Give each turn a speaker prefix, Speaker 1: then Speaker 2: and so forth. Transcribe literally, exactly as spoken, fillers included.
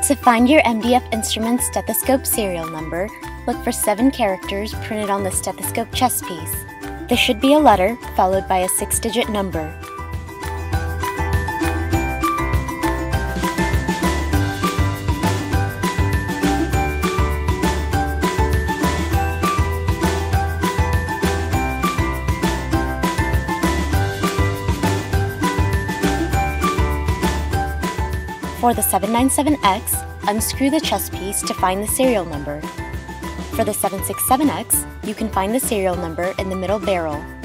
Speaker 1: To find your M D F Instruments stethoscope serial number, look for seven characters printed on the stethoscope chest piece. There should be a letter followed by a six-digit number. For the seven ninety-seven X, unscrew the chest piece to find the serial number. For the seven sixty-seven X, you can find the serial number in the middle barrel.